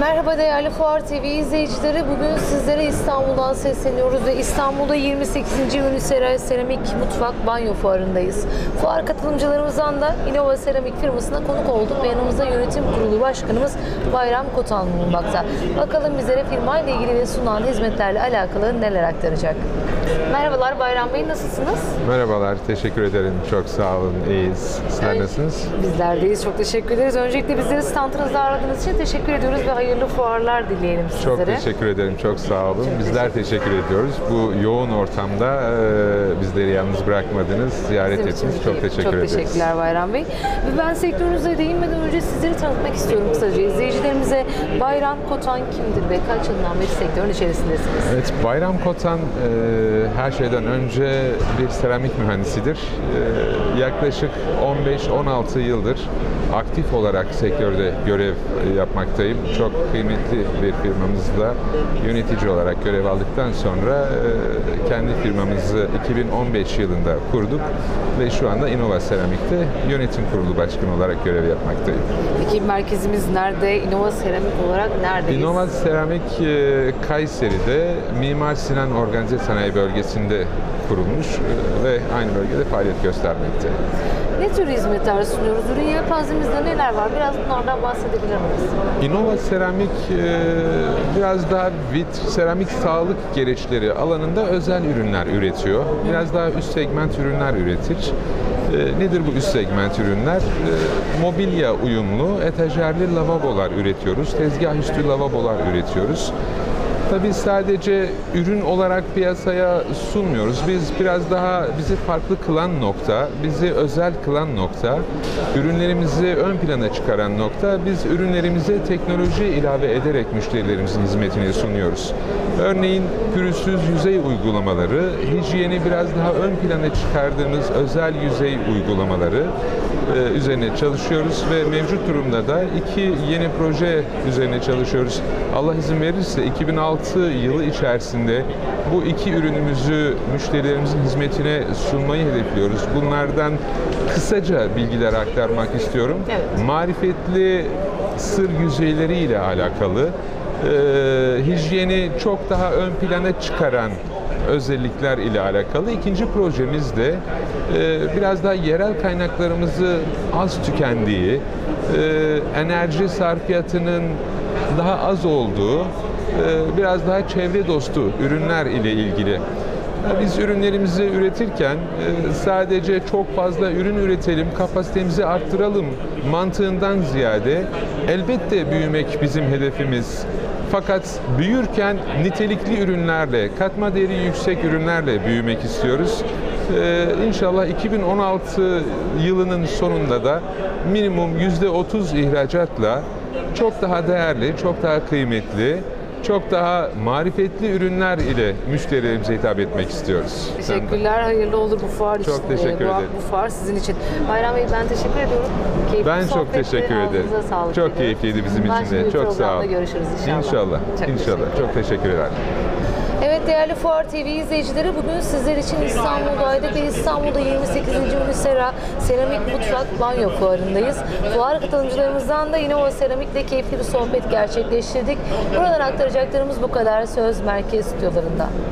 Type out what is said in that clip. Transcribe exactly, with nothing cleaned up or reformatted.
Merhaba değerli Fuar T V izleyicileri. Bugün sizlere İstanbul'dan sesleniyoruz ve İstanbul'da yirmi sekizinci Unisera Seramik Mutfak Banyo Fuarı'ndayız. Fuar katılımcılarımızdan da Innova Seramik firmasına konuk olduk ve yanımızda yönetim kurulu başkanımız Bayram Kotan bulunmakta. Bakalım bizlere firma ile ilgili ve sunulan hizmetlerle alakalı neler aktaracak. Merhabalar Bayram Bey, nasılsınız? Merhabalar, teşekkür ederim. Çok sağ olun, iyiyiz. Sizler nasılsınız? Bizler deyiz, çok teşekkür ederiz. Öncelikle bizleri standınızda aradığınız için teşekkür ediyoruz ve hayırlı fuarlar dileyelim sizlere. Çok teşekkür ederim, çok sağ olun. Çok Bizler teşekkür, teşekkür ediyoruz. Bu yoğun ortamda e, bizleri yalnız bırakmadınız, ziyaret ettiniz. Çok teşekkür çok ederiz. Çok teşekkürler Bayram Bey. Ve ben sektörünüze değinmeden önce sizleri tanıtmak istiyorum kısaca. İzleyicilerimize Bayram Kotan kimdir ve kaç yıldan beri sektörün içerisindesiniz? Evet, Bayram Kotan e, her şeyden önce bir seramik mühendisidir. E, yaklaşık on beş on altı yıldır aktif olarak sektörde görev yapmaktayım. Çok kıymetli bir firmamızda yönetici olarak görev aldıktan sonra e, kendi firmamızı iki bin on beş yılında kurduk ve şu anda Innova Seramik'te yönetim kurulu başkanı olarak görev yapmaktayım. Peki merkezimiz nerede? Innova Seramik olarak neredeyiz? Innova Seramik e, Kayseri'de Mimar Sinan Organize Sanayi Bölgesi'nde kurulmuş e, ve aynı bölgede faaliyet göstermekte. Ne tür hizmetler sunuyoruz? Ürün yelpazemizde neler var? Biraz bunlardan bahsedebilir miyiz? Innova Seramik e, biraz daha vitr, seramik sağlık gereçleri alanında özel ürünler üretiyor. Biraz daha üst segment ürünler üretir. E, nedir bu üst segment ürünler? E, mobilya uyumlu, etajerli lavabolar üretiyoruz. Tezgah üstü lavabolar üretiyoruz. Tabii sadece ürün olarak piyasaya sunmuyoruz. Biz biraz daha bizi farklı kılan nokta, bizi özel kılan nokta, ürünlerimizi ön plana çıkaran nokta, biz ürünlerimize teknoloji ilave ederek müşterilerimizin hizmetini sunuyoruz. Örneğin pürüzsüz yüzey uygulamaları, hijyeni biraz daha ön plana çıkardığımız özel yüzey uygulamaları e, üzerine çalışıyoruz ve mevcut durumda da iki yeni proje üzerine çalışıyoruz. Allah izin verirse iki bin altı yılı içerisinde bu iki ürünümüzü müşterilerimizin hizmetine sunmayı hedefliyoruz. Bunlardan kısaca bilgiler aktarmak istiyorum. Evet. Marifetli sır yüzeyleri ile alakalı, e, hijyeni çok daha ön plana çıkaran özellikler ile alakalı. İkinci projemiz de e, biraz daha yerel kaynaklarımızı az tükendiği, e, enerji sarfiyatının daha az olduğu, biraz daha çevre dostu ürünler ile ilgili. Biz ürünlerimizi üretirken sadece çok fazla ürün üretelim, kapasitemizi arttıralım mantığından ziyade elbette büyümek bizim hedefimiz. Fakat büyürken nitelikli ürünlerle, katma değeri yüksek ürünlerle büyümek istiyoruz. Ee, İnşallah iki bin on altı yılının sonunda da minimum yüzde otuz ihracatla çok daha değerli, çok daha kıymetli, çok daha marifetli ürünler ile müşterilerimize hitap etmek istiyoruz. Teşekkürler, hayırlı olur bu fuar için. Çok teşekkür bu, ederim. Bu fuar sizin için. Bayram Bey, ben teşekkür ediyorum. Keyifli ben çok teşekkür ederim. Çok dilerim. keyifliydi bizim için de. Çok sağ olun. Görüşürüz inşallah. İnşallah. Çok İnşallah. Çok teşekkür ederim. Evet değerli Fuar T V izleyicileri, bugün sizler için İstanbul'daydık ve İstanbul'da yirmi sekizinci Unisera Seramik Mutfak Banyo Fuarı'ndayız. Fuar katılımcılarımızdan da Innova Seramik'le keyifli bir sohbet gerçekleştirdik. Buradan aktaracaklarımız bu kadar. Söz merkez stüdyolarında.